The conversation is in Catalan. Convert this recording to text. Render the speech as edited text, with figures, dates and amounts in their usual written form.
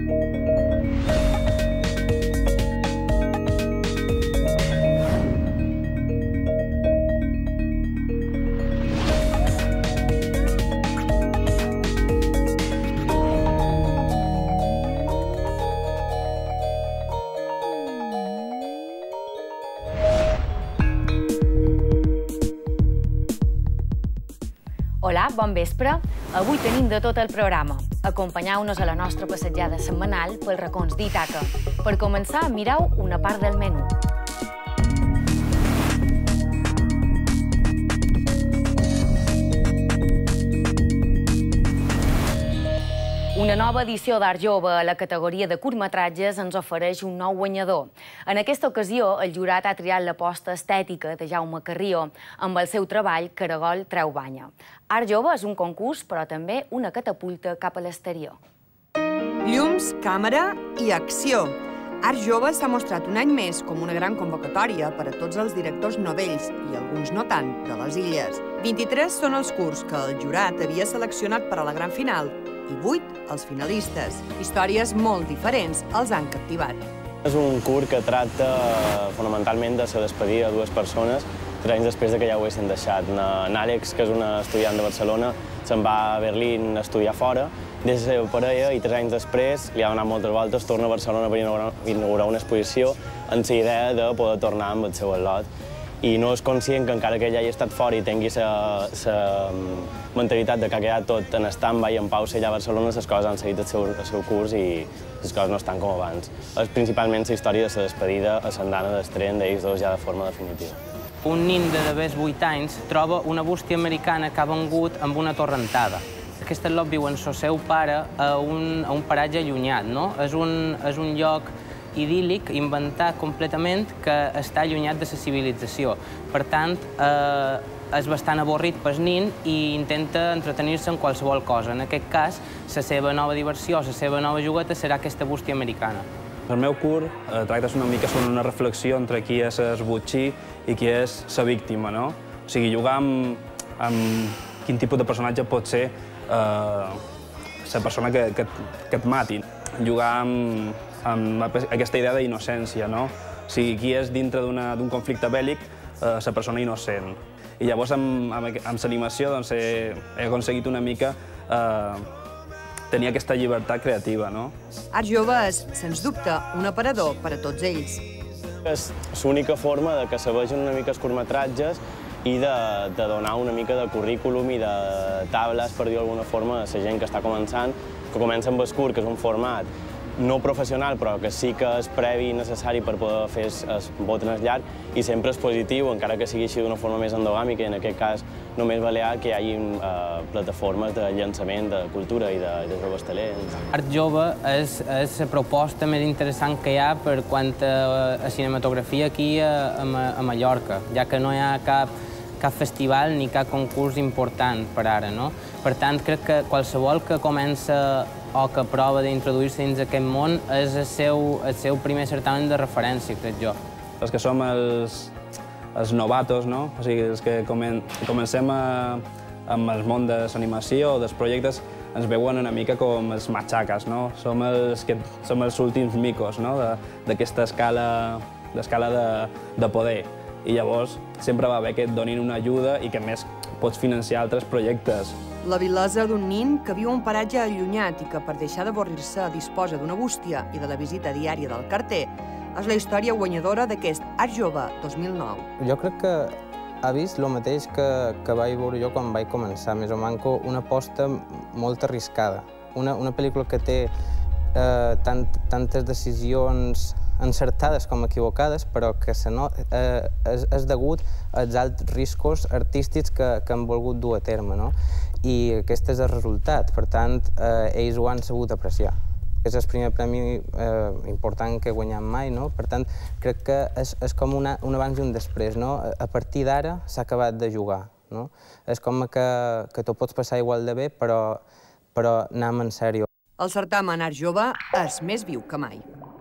Hola, bon vespre. Avui tenim de tot el programa. Acompanyeu-nos a la nostra passejada setmanal pels racons d'Ítaca. Per començar, mireu una part del menú. Una nova edició d'Art Jove a la categoria de curtmetratges ens ofereix un nou guanyador. En aquesta ocasió, el jurat ha triat l'aposta estètica de Jaume Carrió amb el seu treball Caragol treu banya. Art Jove és un concurs, però també una catapulta cap a l'exterior. Llums, càmera i acció. Art Jove s'ha mostrat un any més com una gran convocatòria per a tots els directors novells i alguns no tant de les Illes. 23 són els curts que el jurat havia seleccionat per a la gran final i 8 els finalistes. Històries molt diferents els han captivat. És un curt que tracta fonamentalment de la despedida de dues persones 3 anys després que ja ho haguessin deixat. N'Àlex, que és una estudiant de Barcelona, se'n va a Berlín a estudiar fora, deixa la seva parella i 3 anys després li ha donat moltes voltes, torna a Barcelona per inaugurar una exposició amb la idea de poder tornar amb el seu al·lot. I no és conscient que encara que ell hagi estat fora i tingui la mentalitat que ha quedat tot en stand-by i en pausa allà a Barcelona, les coses han seguit el seu curs i les coses no estan com abans. És principalment la història de la despedida a l'andana d'estrena d'ells dos ja de forma definitiva. Un nin de d'haver 8 anys troba una bústia americana que ha vengut amb una torrentada. Aquest al·lot viu amb el seu pare a un paratge allunyat, no? És un lloc idíl·lic, inventat completament, que està allunyat de la civilització. Per tant, és bastant avorrit pel nin i intenta entretenir-se en qualsevol cosa. En aquest cas, la seva nova diversió, la seva nova jugueta serà aquesta bústia americana. El meu curt tracta una mica sobre una reflexió entre qui és el botxí i qui és la víctima, no? O sigui, jugar amb quin tipus de personatge pot ser la persona que et mati. Jugar amb aquesta idea d'innocència, no? O sigui, qui és dintre d'un conflicte bèl·lic la persona innocent. I llavors amb l'animació he aconseguit una mica tenir aquesta llibertat creativa, no? Art Jove és, sens dubte, un aparador per a tots ells. És l'única forma que se vegin una mica els curtmetratges i de donar una mica de currículum i de tables, per dir-ho d'alguna forma, a la gent que està començant, que comença amb el curt, que és un format no professional, però que sí que és previ i necessari per poder fer el botenes llarg, i sempre és positiu, encara que sigui així d'una forma més endogàmica, i en aquest cas només balear, que hi hagi plataformes de llançament de cultura i de joves talents. Art Jove és la proposta més interessant que hi ha per quant a cinematografia aquí a Mallorca, ja que no hi ha cap festival ni cap concurs important per ara, no? Per tant, crec que qualsevol que comença o que prova d'introduir-se dins aquest món és el seu primer certamen de referència, crec jo. Els que som els novatos, no? O sigui, els que comencem amb el món de l'animació o dels projectes, ens veuen una mica com els matxaques, no? Som els últims micos, no? D'aquesta escala de poder. I llavors sempre va bé que et donin una ajuda i que a més pots financiar altres projectes. La vilesa d'un nin que viu a un paratge allunyat i que per deixar d'avorrir-se disposa d'una bústia i de la visita diària del carter és la història guanyadora d'aquest Art Jove 2009. Jo crec que ha vist el mateix que vaig veure jo quan vaig començar, més o manco una aposta molt arriscada. Una pel·lícula que té tantes decisions encertades com equivocades, però que és degut als alts riscos artístics que han volgut dur a terme, no? I aquest és el resultat. Per tant, ells ho han sabut apreciar. És el primer premi important que he guanyat mai, no? Per tant, crec que és com un abans i un després, no? A partir d'ara s'ha acabat de jugar, no? És com que t'ho pots passar igual de bé, però anem en sèrio. El certamen Art Jove és més viu que mai.